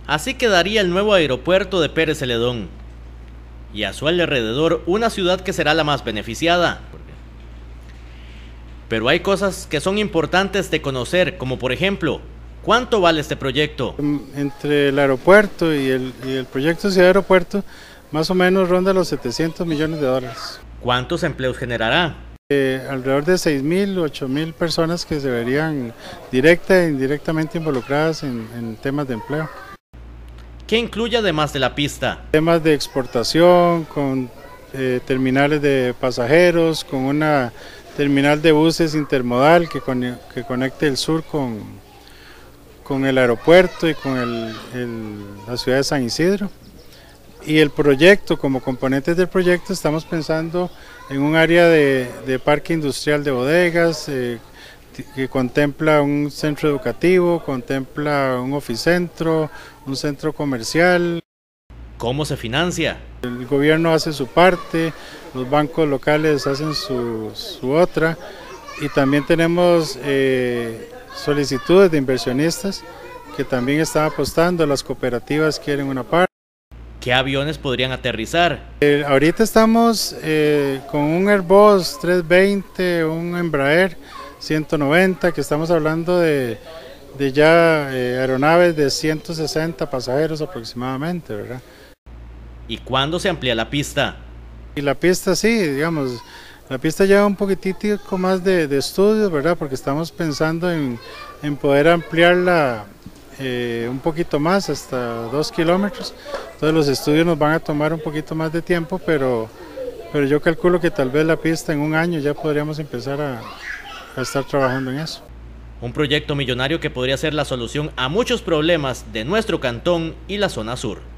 Así quedaría el nuevo aeropuerto de Pérez Celedón y a su alrededor una ciudad que será la más beneficiada. Pero hay cosas que son importantes de conocer, como por ejemplo, ¿cuánto vale este proyecto? Entre el aeropuerto y el proyecto Ciudad Aeropuerto, más o menos ronda los 700 millones de dólares. ¿Cuántos empleos generará? Alrededor de 6.000, 8.000 personas que se verían directa e indirectamente involucradas en temas de empleo. ¿Qué incluye además de la pista? Temas de exportación, con terminales de pasajeros, con una terminal de buses intermodal que conecte el sur con el aeropuerto y con la ciudad de San Isidro. Y el proyecto, como componentes del proyecto, estamos pensando en un área de parque industrial de bodegas, que contempla un centro educativo, contempla un oficentro, un centro comercial. ¿Cómo se financia? El gobierno hace su parte, los bancos locales hacen su otra, y también tenemos solicitudes de inversionistas que también están apostando, las cooperativas quieren una parte. ¿Qué aviones podrían aterrizar? Ahorita estamos con un Airbus 320, un Embraer 190, que estamos hablando de ya aeronaves de 160 pasajeros aproximadamente, ¿verdad? ¿Y cuándo se amplía la pista? Y la pista sí, digamos, la pista lleva un poquitico más de estudios, ¿verdad? Porque estamos pensando en poder ampliarla un poquito más, hasta 2 kilómetros. Entonces los estudios nos van a tomar un poquito más de tiempo, pero yo calculo que tal vez la pista en un año ya podríamos empezar a estar trabajando en eso. Un proyecto millonario que podría ser la solución a muchos problemas de nuestro cantón y la zona sur.